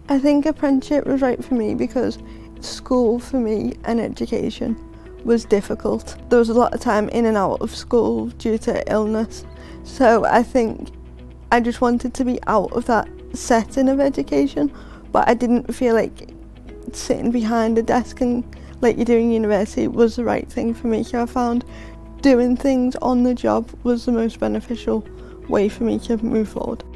I think apprenticeship was right for me because school for me and education was difficult. There was a lot of time in and out of school due to illness, so I think I just wanted to be out of that setting of education, but I didn't feel like sitting behind a desk and like you do in university was the right thing for me. So I found doing things on the job was the most beneficial way for me to move forward.